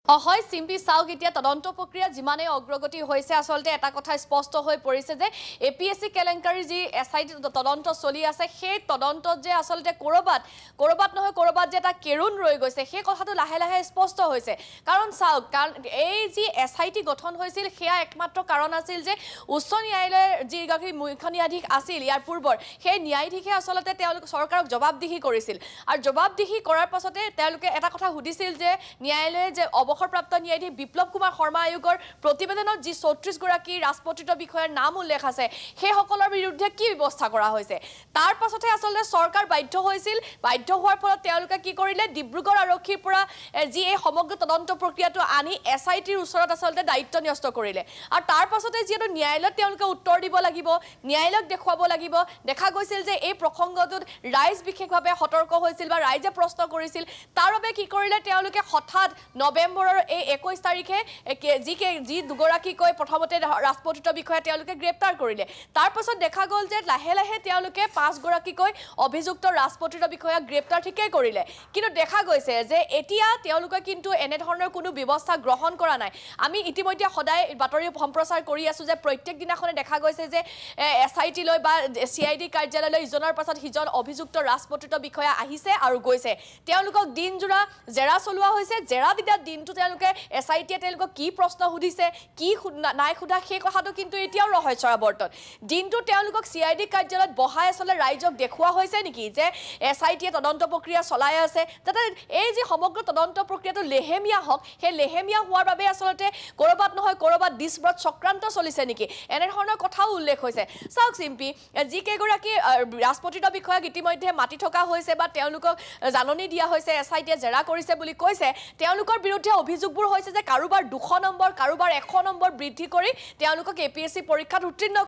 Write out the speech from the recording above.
হয় সিম্পি চাওক এতিয়া তদন্ত প্ৰক্ৰিয়া যিমানে অগ্ৰগতি হৈছে আসলতে এটা কথা স্পষ্ট হৈ পৰিছে যে এপিএসসি কেলেংকাৰী যি এসআইটি তদন্ত চলি আছে সেই তদন্তত যে আসলতে কৰবাত নহয় কৰবাত যে এটা কেৰুণ ৰৈ গৈছে সেই কথাটো লাহে লাহে স্পষ্ট হৈছে কাৰণ চাওক কাৰণ এই যি এসআইটি গঠন হৈছিল সেয়া একমাত্ৰ কাৰণ আছিল যে উচ্চ ন্যায়ালয়ৰ যি মুখ্য ন্যায়াধীশ আছিল ইয়াৰ পূৰ্বৰ সেই ন্যায়াধীশে আসলতে তেওঁলোক চৰকাৰক জবাবদিহি কৰিছিল আৰু জবাবদিহি কৰাৰ পাছতে তেওঁলোকে এটা কথা সুধিছিল যে ন্যায়ালয়ে যে অৱসৰপ্ৰাপ্ত ন্যায়াধীশ বিপ্লৱ কুমাৰ শৰ্মা আয়োগৰ প্ৰতিবেদনত যি ৩৬ গৰাকী ৰাজপত্ৰিত বিষয়ৰ নাম উল্লেখ আছে সেই সকলৰ বিৰুদ্ধে কি ব্যৱস্থা কৰা হৈছে তাৰ পাছতে আসলে চৰকাৰ বাধ্য হৈছিল বাধ্য হোৱাৰ ফলত তেওঁলোকে কি কৰিলে ডিব্ৰুগড় আৰক্ষীৰ পৰা যি এই সমগ্ৰ তদন্ত প্ৰক্ৰিয়াটো আনি এসআইটিৰ ওচৰত আসলে দায়িত্ব ন্যস্ত কৰিলে আৰু তাৰ পাছতে যিহেতু ন্যায়ালয়ত তেওঁলোকে উত্তৰ দিব লাগিব ন্যায়ালয়ক দেখুৱাব লাগিব দেখা গৈছিল যে এই প্ৰসংগটোত ৰাইজ বিশেষভাৱে সতৰ্ক হৈছিল বা ৰাইজে প্ৰশ্ন কৰিছিল তাৰ বাবে কি কৰিলে তেওঁলোকে হঠাৎ নৱেম্বৰৰ এই 21 তাৰিখে যি দুগৰাকী কৈ প্ৰথমতে ৰাজপত্ৰিত বিষয়ে তেওঁলোকে গ্ৰেপ্তাৰ কৰিলে তাৰ পাছত দেখা গল যে লাহে লাহে তেওঁলোকে 5 গৰাকী কৈ অভিযুক্ত ৰাজপত্ৰিত বিষয়া গ্ৰেপ্তাৰ ঠিকই কৰিলে কিন্তু দেখা গৈছে যে এতিয়া তেওঁলোকে কিন্তু এনে ধৰণৰ কোনো ব্যৱস্থা গ্ৰহণ কৰা নাই আমি ইতিমধ্যে সদায় বাতৰি সম্প্ৰচাৰ কৰি আছো যে প্ৰত্যেক দিনাখনে দেখা গৈছে যে এসআইটি লৈ বা সিআইডি কাৰ্যালয়লৈ ইজনৰ পাছত হিজন অভিযুক্ত ৰাজপত্ৰিত বিষয়া আহিছে আৰু গৈছে তেওঁলোকক দিনজোৰা জেৰা চলোৱা হৈছে জেৰা দিতা দিনটো তেওঁলোকে এসআইটিয়ে তেওঁলোকক কি প্ৰশ্ন সুধিছে কি নাই খুদা সেই কথাটো কিন্তু এতিয়াও ৰহস্যৰ আৱৰ্তন দিনটো তেওঁলোকক সিআইডি কাৰ্যালয়ত বহাই আসলে ৰাইজক দেখুওৱা হৈছে নেকি যে এসআইটিয়ে তদন্ত প্ৰক্ৰিয়া চলাই আছে যাতে এই যে সমগ্ৰ তদন্ত প্ৰক্ৰিয়াটো লেহেমিয়া হওক সেই লেহেমিয়া হোৱাৰ বাবে আসলতে কৰবাত নহয় কৰবাত দিশব্ৰত চক্ৰান্ত চলিছে নেকি এনে ধৰণৰ কথাও উল্লেখ হৈছে চাওক সিম্পি যি কেইগৰাকী ৰাজপত্ৰিত বিষয়াক ইতিমধ্যে মাতি থকা হৈছে বা তেওঁলোকক জাননী দিয়া হৈছে এসআইটিয়ে জেৰা কৰিছে বুলি কৈছে তেওঁলোকৰ বিৰুদ্ধে অভিযোগবোৰ হৈছে যে কাৰোবাৰ 200 নম্বৰ কাৰোবাৰ 100 নম্বৰ বৃদ্ধি কৰি তেওঁলোকক এপিএসসি পৰীক্ষাত উত্তীৰ্ণ